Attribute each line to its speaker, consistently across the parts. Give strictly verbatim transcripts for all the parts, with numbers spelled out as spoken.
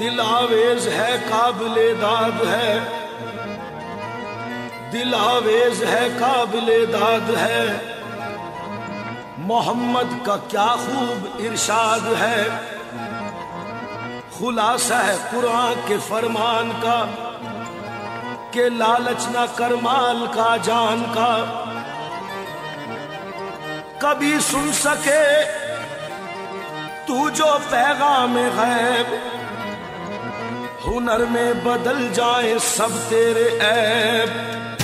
Speaker 1: دل آویز ہے قابل داد ہے، دل آویز ہے قابل داد ہے، محمد کا کیا خوب ارشاد ہے، خلاصہ ہے قرآن کے فرمان کا کہ لالچ نہ کر مال کا جان کا، کبھی سن سکے تو جو پیغام غیب، ہنر میں بدل جائیں سب تیرے عیب،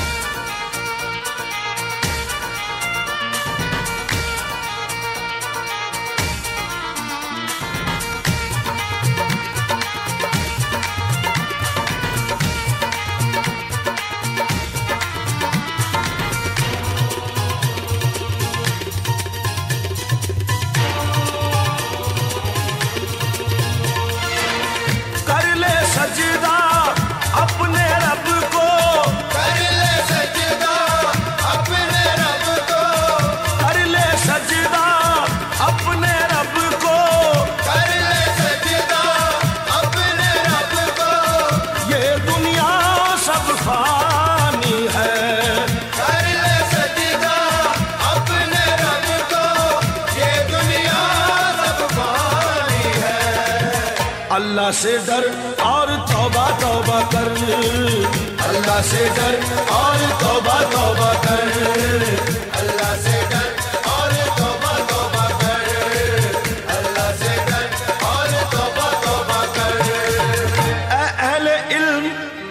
Speaker 1: اللہ سے ڈر اور توبہ توبہ کر، اللہ سے ڈر اور توبہ توبہ کر، اللہ سے ڈر اور توبہ توبہ کر، اللہ سے ڈر اور توبہ توبہ کر۔ اے اہل علم،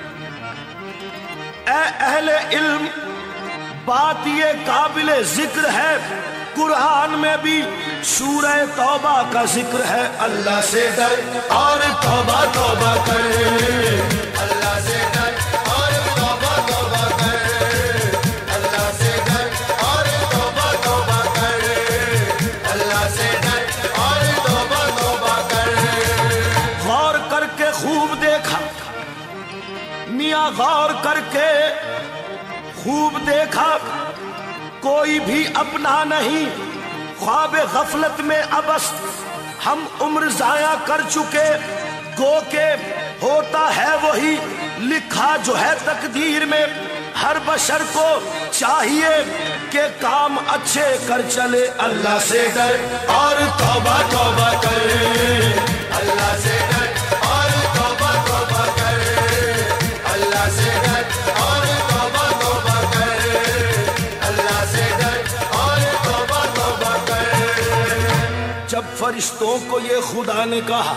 Speaker 1: اے اہل علم، بات یہ قابل ذکر ہے، قرآن میں بھی سورہ توبہ کا ذکر ہے، اللہ سے ڈر اور توبہ توبہ کر، اللہ سے ڈر اور توبہ توبہ کر، اللہ سے ڈر اور توبہ توبہ کر، اللہ سے ڈر اور توبہ توبہ کر۔ غور کر کے خوب دیکھا میاں، غور کر کے خوب دیکھا، کوئی بھی اپنا نہیں، خواب غفلت میں ابس ہم عمر ضائع کر چکے، گو کہ ہوتا ہے وہی لکھا جو ہے تقدیر میں، ہر بشر کو چاہیے کہ کام اچھے کر چلے، اللہ سے ڈر اور توبہ توبہ کر، اللہ سے ڈر اور توبہ توبہ کر، اللہ سے ڈر اور توبہ توبہ کر، اللہ سے ڈر اور توبہ توبہ کر۔ جب فرشتوں کو یہ خدا نے کہا،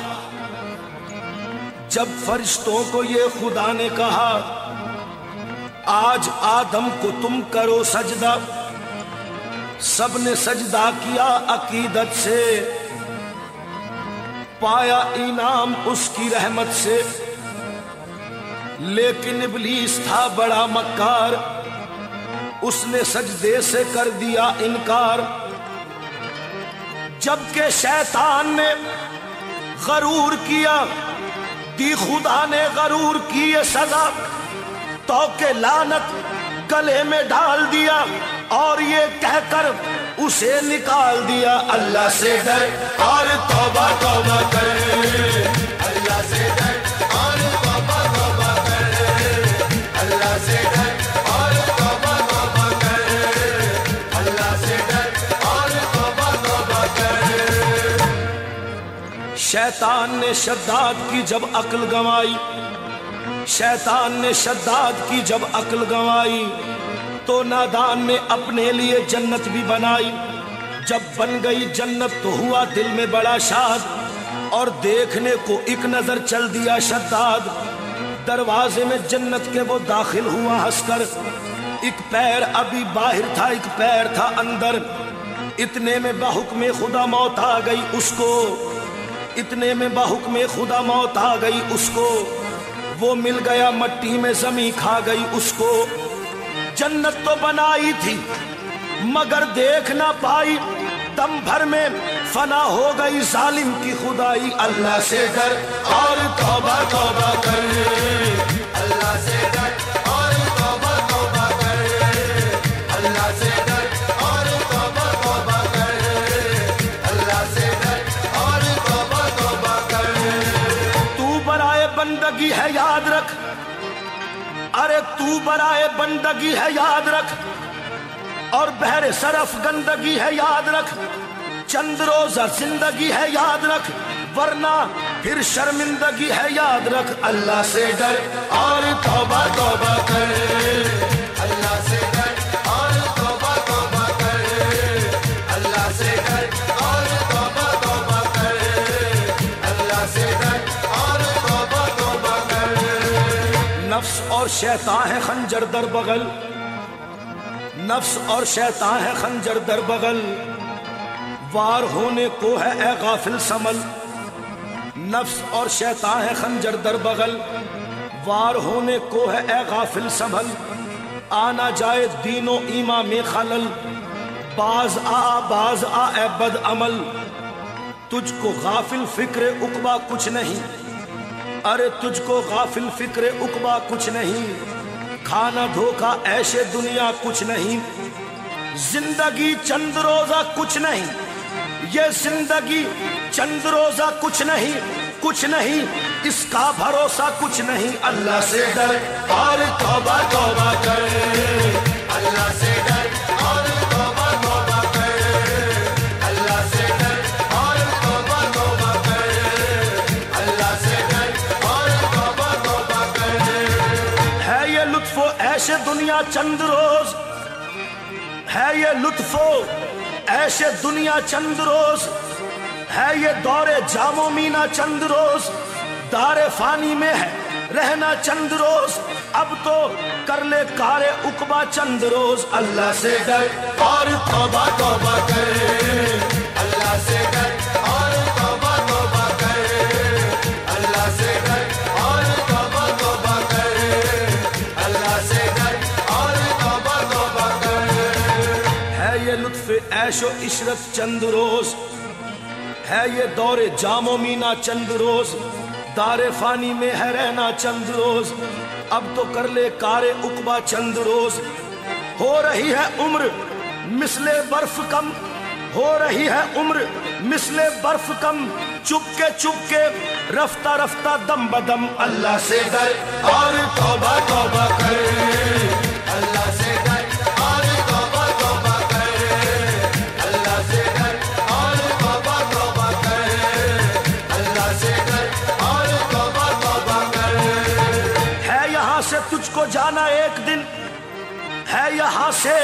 Speaker 1: جب فرشتوں کو یہ خدا نے کہا آج آدم کو تم کرو سجدہ، سب نے سجدہ کیا عقیدت سے، پایا انعام اس کی رحمت سے، لیکن ابلیس تھا بڑا مکار، اس نے سجدے سے کر دیا انکار، جبکہ شیطان نے غرور کیا، دی خدا نے غرور کی یہ سزا، تو کہ لعنت گلے میں ڈال دیا اور یہ کہہ کر اسے نکال دیا، اللہ سے ڈر اور توبہ توبہ کر، اللہ سے ڈر اور توبہ توبہ کر، اللہ سے ڈر اور توبہ توبہ کر، اللہ سے ڈر اور توبہ توبہ کر۔ شیطان نے شداد کی جب عقل گنوائی، شیطان نے شداد کی جب عقل گنوائی، تو نادان نے اپنے لیے جنت بھی بنائی، جب بن گئی جنت تو ہوا دل میں بڑا شاد، اور دیکھنے کو ایک نظر چل دیا شداد، دروازے میں جنت کے وہ داخل ہوا ہنس کر، ایک پیر ابھی باہر تھا ایک پیر تھا اندر، اتنے میں بحکم خدا موت آ گئی اس کو، اتنے میں بحکم خدا موت آ گئی اس کو، وہ مل گیا مٹی میں زمین کھا گئی اس کو، جنت تو بنائی تھی مگر دیکھ نہ پائی، دم بھر میں فنا ہو گئی ظالم کی خدائی، اللہ سے ڈر اور توبہ توبہ کر، اللہ سے ڈر اور توبہ توبہ کر، اللہ سے ڈر اور توبہ توبہ کر، اللہ سے ڈر اور توبہ توبہ کر۔ تو برا تو برائے بندگی ہے یاد رکھ، اور بہر صرف گندگی ہے یاد رکھ، چند روزہ زندگی ہے یاد رکھ، ورنہ پھر شرمندگی ہے یاد رکھ۔ اللہ سے ڈر اور توبہ توبہ کر، اللہ سے ڈر اور توبہ توبہ کر، اللہ سے ڈر اور توبہ توبہ کر، اللہ سے ڈر اور توبہ توبہ کر۔ نفس اور شیطان ہے خنجر در بغل، نفس اور شیطان ہے خنجر در بغل، وار ہونے کو ہے اے غافل سنبھل۔ نفس اور شیطان ہے خنجر در بغل، وار ہونے کو ہے اے غافل سنبھل، آنا جائے دین و ایمان میں خلل، باز آ باز آ اے بد عمل، تجھ کو غافل فکر عقبہ کچھ نہیں، ارے تجھ کو غافل فکر عقبہ کچھ نہیں، کھانا دھوکا ایشے دنیا کچھ نہیں، زندگی چند روزہ کچھ نہیں، یہ زندگی چند روزہ کچھ نہیں، کچھ نہیں اس کا بھروسہ کچھ نہیں۔ اللہ سے ڈر اور توبہ توبہ کر، اللہ سے ڈر اور توبہ توبہ کر، اللہ سے ڈر اور توبہ توبہ کر، اللہ سے ڈر اور توبہ توبہ کر۔ ہے یہ لطف و عیش دنیا چند روز، ہے یہ لطف و عیش دنیا چند روز، ہے یہ دور جام و مینا چند روز، دار فانی میں ہے رہنا چند روز، اب تو کر لے کار عقبہ چند روز۔ اللہ سے ڈر اور توبہ توبہ کر، اللہ سے ڈر اور توبہ توبہ کر، اللہ سے ڈر اور توبہ توبہ کر، اللہ سے ڈر اور توبہ توبہ کر۔ ہے یہ لطف عیش و عشرت چند روز، ہے یہ دور جام و مینا چند روز، دار فانی میں ہے رہنا چند روز، اب تو کر لے کار عقبہ چند روز۔ ہو رہی ہے عمر مثل برف کم، ہو رہی ہے عمر مثل برف کم، چپ کے چپ کے رفتہ رفتہ دم بدم۔ اللہ سے ڈر اور توبہ توبہ کر، اللہ سے ڈر اور توبہ توبہ کر، اللہ سے ڈر اور توبہ توبہ کر، اللہ سے ڈر اور توبہ توبہ کر۔ ہے یہاں سے تجھ کو جانا ایک دن، ہے یہاں سے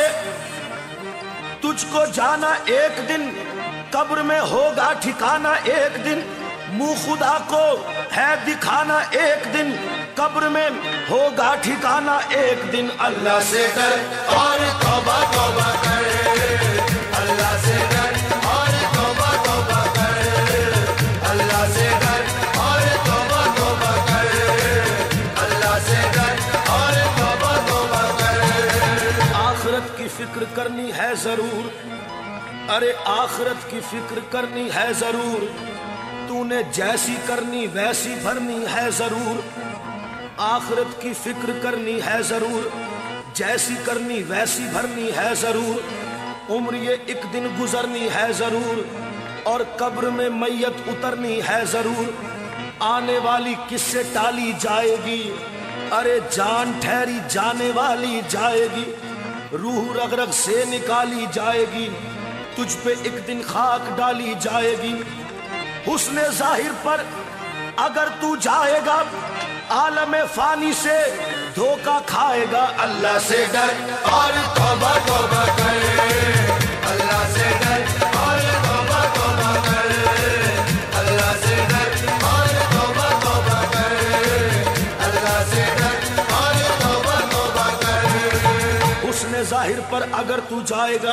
Speaker 1: تجھ کو جانا ایک دن، قبر میں ہوگا ٹھکانا ایک دن، منہ خدا کو ہے دکھانا ایک دن، قبر میں ہوگا ٹھکانا ایک دن۔ اللہ سے ڈر اور توبہ توبہ کر، اللہ سے ڈر اور توبہ توبہ کر، اللہ سے ڈر اور توبہ توبہ کر، اللہ سے ڈر اور توبہ توبہ کر۔ آخرت کی فکر کرنی ہے ضرور، ارے آخرت کی فکر کرنی ہے ضرور، تو نے جیسی کرنی ویسی بھرنی ہے ضرور۔ آخرت کی فکر کرنی ہے ضرور، جیسی کرنی ویسی بھرنی ہے ضرور، عمر یہ ایک دن گزرنی ہے ضرور، اور قبر میں میت اترنی ہے ضرور۔ آنے والی کس سے ٹالی جائے گی، ارے جان ٹھہری جانے والی جائے گی، روح رگ رگ سے نکالی جائے گی، تجھ پہ ایک دن خاک ڈالی جائے گی۔ حسن ظاہر پر اگر تو جائے گا، عالم فانی سے دھوکہ کھائے گا۔ اللہ سے ڈر اور توبہ توبہ کر، اللہ سے ڈر اور توبہ توبہ کر، اللہ سے ڈر اور توبہ توبہ کر، اللہ سے ڈر اور توبہ توبہ کر۔ حسن ظاہر پر اگر تو جائے گا،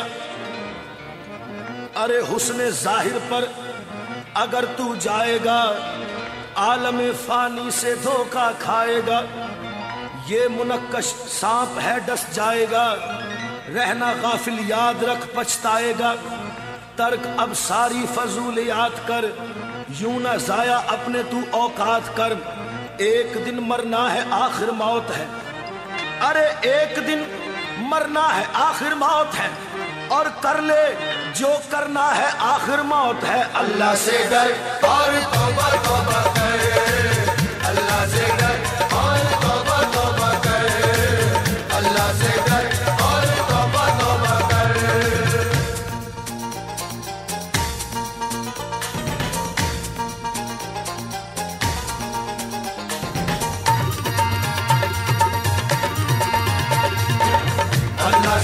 Speaker 1: ارے حسن ظاہر پر اگر تو جائے گا، عالم فانی سے دھوکہ کھائے گا۔ یہ منقش سانپ ہے ڈس جائے گا، رہنا غافل یاد رکھ پچھتائے گا۔ ترک اب ساری فضولیات کر، یوں نہ ضائع اپنے تو اوقات کر، ایک دن مرنا ہے آخر موت ہے، ارے ایک دن مرنا ہے آخر موت ہے، اور کر لے جو کرنا ہے آخر موت ہے۔ اللہ سے ڈر اور توبہ توبہ کر، اللہ سے ڈر اور توبہ توبہ کر،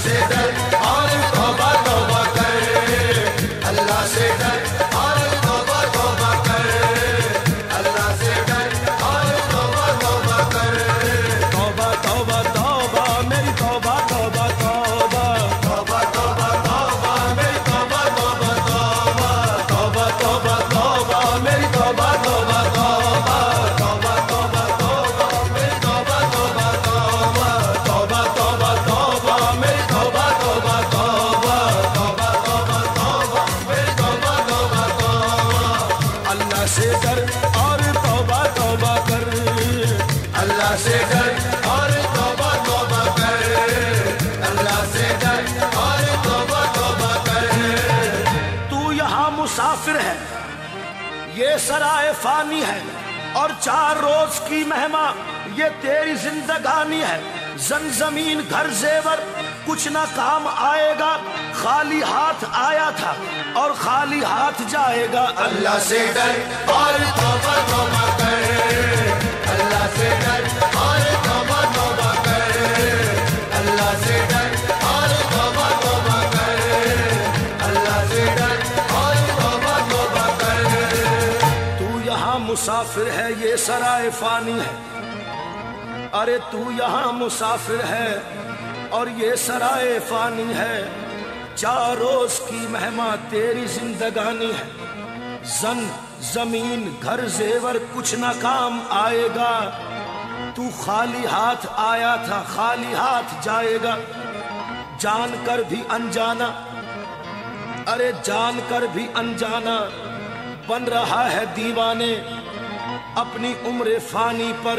Speaker 1: से डर और तौबा तौबा कर, अल्लाह से डर और तौबा तौबा कर, अल्लाह से डर और तौबा तौबा कर। तौबा तौबा तौबा मेरी तौबा तौबा तौबा, तौबा तौबा तौबा मेरी तौबा तौबा तौबा, तौबा तौबा तौबा मेरी तौबा तौबा तौबा, तौबा तौबा तौबा मेरी तौबा तौबा तौबा, तौबा तौबा तौबा मेरी तौबा तौबा तौबा, तौबा तौबा तौबा मेरी तौबा तौबा तौबा। अल्लाह से डर और तौबा तौबा कर, अल्लाह से डर और तौबा तौबा कर, अल्लाह से डर और तौबा तौबा कर। तू यहाँ मुसाफिर है, ये सराय फानी है और चार रोज की मेहमा ये तेरी जिंदगानी है। जन जमीन घर जेवर कुछ ना काम आएगा, खाली हाथ आया था और खाली हाथ जाएगा। अल्लाह से डर और तौबा तौबा कर, अल्लाह से डर और तौबा तौबा कर, अल्लाह से डर और तौबा तौबा कर, अल्लाह से डर और तौबा तौबा कर। तू यहाँ मुसाफिर है, ये सराय फानी है। अरे तू यहाँ मुसाफिर है और ये सराय फानी है। चार रोज की मेहमा तेरी जिंदगानी है। जन जमीन घर जेवर कुछ ना काम आएगा, तू खाली हाथ आया था खाली हाथ जाएगा। जान कर भी अनजाना, अरे जान कर भी अनजाना बन रहा है दीवाने अपनी उम्र फानी पर,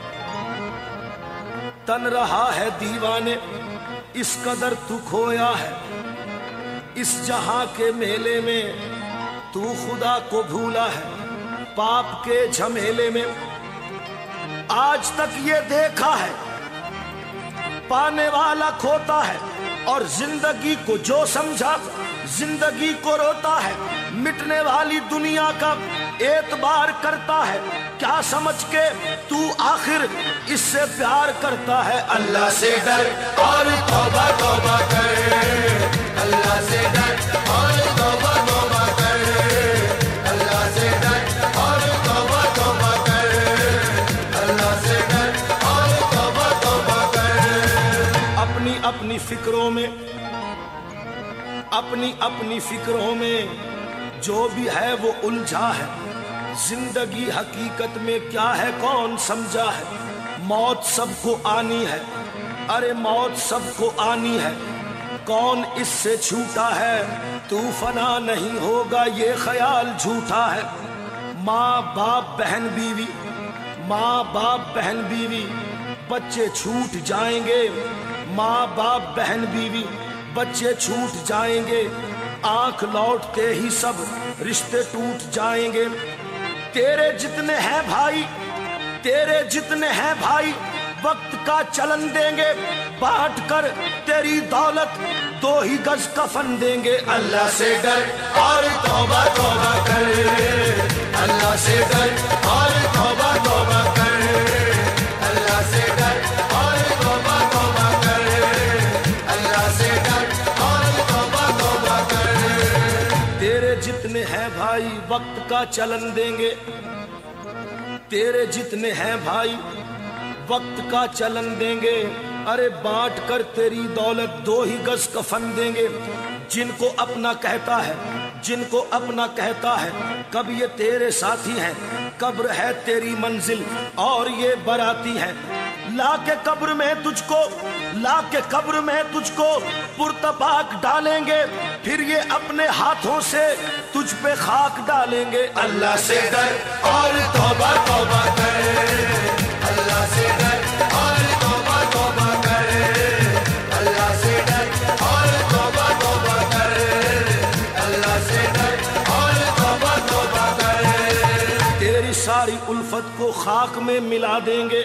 Speaker 1: तन रहा है दीवाने। इस कदर तू खोया है इस जहां के मेले में, तू खुदा को भूला है पाप के झमेले में। आज तक ये देखा है पाने वाला खोता है, और जिंदगी को जो समझा जिंदगी को रोता है। मिटने वाली दुनिया का एतबार करता है, क्या समझ के तू आखिर इससे प्यार करता है। अल्लाह से डर और तौबा तौबा कर, अल्लाह से डर और तौबा तौबा कर, अल्लाह से डर और तौबा तौबा कर, अल्लाह से डर और तौबा तौबा कर। अपनी अपनी फिक्रों में अपनी अपनी फिक्रों में जो भी है वो उलझा है। जिंदगी हकीकत में क्या है कौन समझा है। मौत सबको आनी है, अरे मौत सबको आनी है, कौन इससे छूटा है। तू फना नहीं होगा ये ख्याल झूठा है। माँ बाप बहन बीवी, माँ बाप बहन बीवी बच्चे छूट जाएंगे। माँ बाप बहन बीवी बच्चे छूट जाएंगे। आंख लौटते ही सब रिश्ते टूट जाएंगे। तेरे जितने हैं भाई, तेरे जितने हैं भाई वक्त का चलन देंगे। बांट कर तेरी दौलत दो ही गज कफन देंगे। अल्लाह से डर और तौबा तौबा कर, अल्लाह से डर और तौबा तौबा कर, अल्लाह से डर और तौबा तौबा कर, अल्लाह से डर और तौबा तौबा कर। तेरे जितने हैं भाई वक्त का चलन देंगे। तेरे जितने हैं भाई वक्त का चलन देंगे। अरे बांट कर तेरी दौलत दो ही गज कफन देंगे। जिनको अपना कहता है, जिनको अपना कहता है, कब ये तेरे साथी हैं। कब्र है तेरी मंजिल और ये बराती है। ला के कब्र में तुझको, ला के कब्र में तुझको पुरतबाक डालेंगे। फिर ये अपने हाथों से तुझ पे खाक डालेंगे। अल्लाह से डर और तौबा तौबा कर, अल्लाह से डर और तौबा तौबा कर, अल्लाह से डर और तौबा तौबा कर, अल्लाह से डर और तौबा तौबा कर। तेरी सारी उल्फत को खाक में मिला देंगे।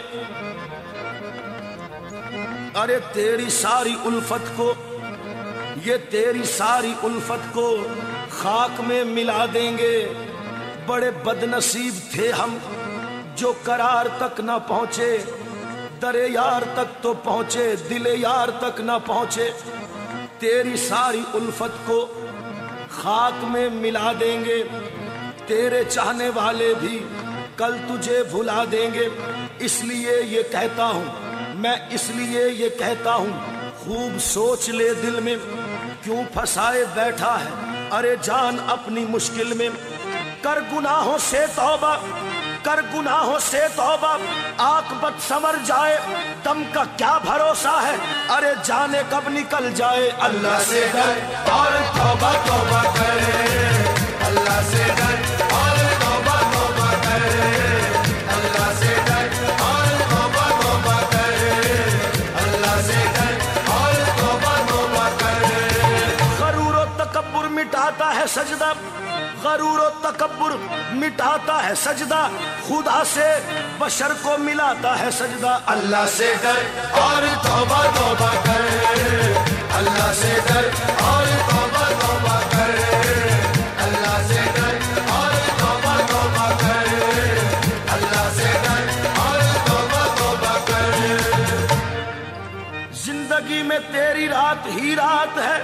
Speaker 1: अरे तेरी सारी उल्फत को, ये तेरी सारी उल्फत को खाक में मिला देंगे। बड़े बदनसीब थे हम जो करार तक न पहुंचे। दरे यार तक तो पहुंचे, दिले यार तक ना पहुंचे। तेरी सारी उल्फत को खाक में मिला देंगे, तेरे चाहने वाले भी कल तुझे भुला देंगे। इसलिए ये कहता हूँ मैं, इसलिए ये कहता हूँ, खूब सोच ले दिल में, क्यों फंसाए बैठा है अरे जान अपनी मुश्किल में। कर गुनाहों से तौबा, कर गुनाहों से तौबा, आकबत समर जाए, दम का क्या भरोसा है अरे जाने कब निकल जाए। अल्लाह से डर और तौबा तौबा कर, अल्लाह से डर और तौबा तौबा कर, अल्लाह से डर और तौबा तौबा कर, अल्लाह से डर और तौबा तौबा कर। गरूर और तकब्बुर मिटाता है सजदा, गरूर और तकब्बुर मिटाता है सजदा, खुदा से बशर को मिलाता है सजदा। अल्लाह से डर और तौबा तौबा कर, अल्लाह से डर और तौबा तौबा कर, अल्लाह से डर और तौबा तौबा कर, अल्लाह से डर और तौबा तौबा कर। जिंदगी में तेरी रात ही रात है,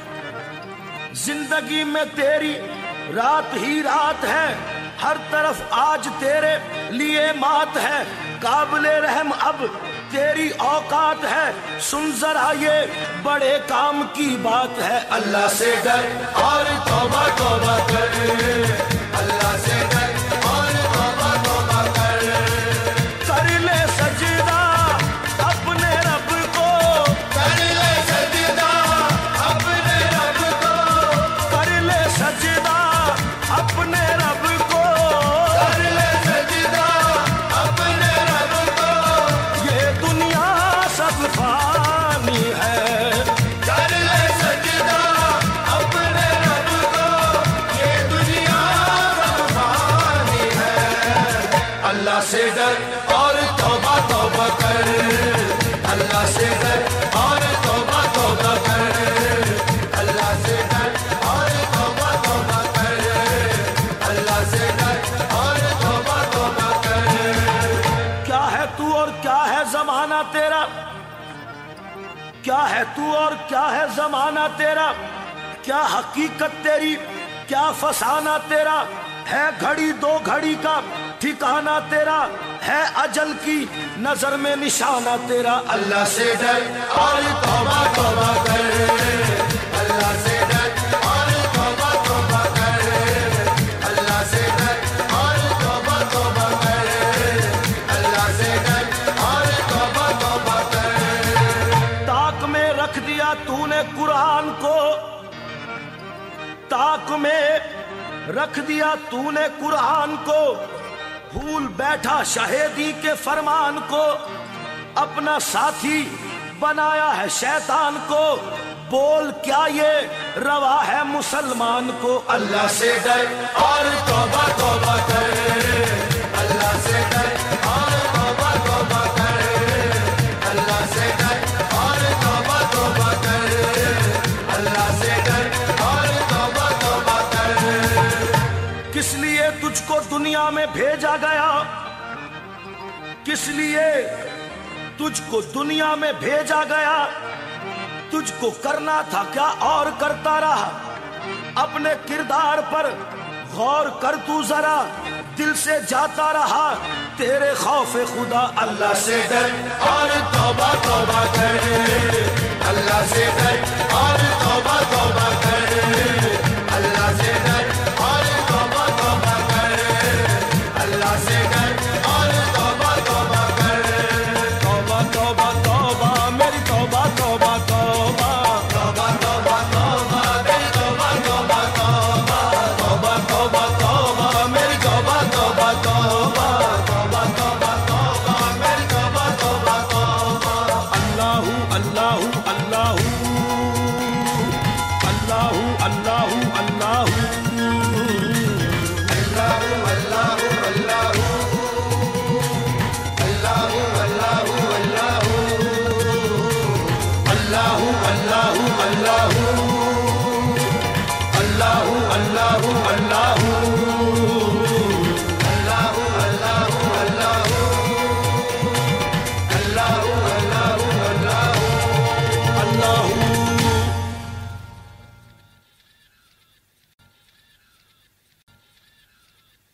Speaker 1: जिंदगी में तेरी रात ही रात है, हर तरफ आज तेरे लिए मात है। काबिले रहम अब तेरी औकात है, सुन जरा ये बड़े काम की बात है। अल्लाह से डर और तौबा तौबा कर, अल्लाह से डर और तौबा तौबा कर। कर ले सजदा अपने रब को, कर ले सजदा अपने रब को, कर ले सजदा अपने रब को, कर ले सजदा अपने रब को। ये दुनिया सब फानी है, कर ले सजदा अपने रब को, ये दुनिया सब फानी है। अल्लाह से डर और तौबा तौबा कर, अल्लाह से डर और तौबा तौबा कर, अल्लाह से डर और तौबा तौबा कर, अल्लाह से डर और तौबा तौबा कर। क्या है तू और क्या है जमाना तेरा, क्या है तू और क्या है जमाना तेरा, क्या हकीकत तेरी क्या फसाना तेरा। है घड़ी दो घड़ी का ठिकाना तेरा, है अजल की नजर में निशाना तेरा। अल्लाह से डर और तौबा तौबा कर, अल्लाह से डर और तौबा तौबा कर, अल्लाह से डर और तौबा तौबा कर, अल्लाह से डर और तौबा तौबा कर। ताक में रख दिया तूने कुरान को, ताक में रख दिया तूने कुरान को, भूल बैठा शहीदी के फरमान को, अपना साथी बनाया है शैतान को। बोल क्या ये रवा है मुसलमान को। अल्लाह से डर और तौबा तौबा कर, अल्लाह से डर और तौबा तौबा कर, अल्लाह से डर और तौबा तौबा कर, अल्लाह से डर और तौबा तौबा कर। किस लिए तुझको दुनिया में भेजा गया, किस लिए तुझको दुनिया में भेजा गया, तुझको करना था क्या और करता रहा। अपने किरदार पर गौर कर तू जरा, दिल से जाता रहा तेरे खौफे खुदा। अल्लाह से डर और तौबा तौबा कर, अल्लाह से डर और तौबा तौबा कर, अल्लाह से डर और तौबा तौबा कर, अल्लाह से डर और तौबा तौबा कर। तौबा तौबा तौबा मेरी तौबा तौबा तौबा, तौबा तौबा तौबा मेरी तौबा तौबा तौबा, तौबा तौबा तौबा मेरी तौबा तौबा तौबा, तौबा तौबा तौबा मेरी तौबा तौबा तौबा। अल्लाहू अल्लाहू अल्लाहू अल्लाहू अल्लाहू अल्लाहू अल्लाहू अल्लाहू अल्लाहू अल्लाहू अल्लाहू अल्लाहू अल्लाहू अल्लाहू अल्लाहू अल्लाहू अल्लाहू।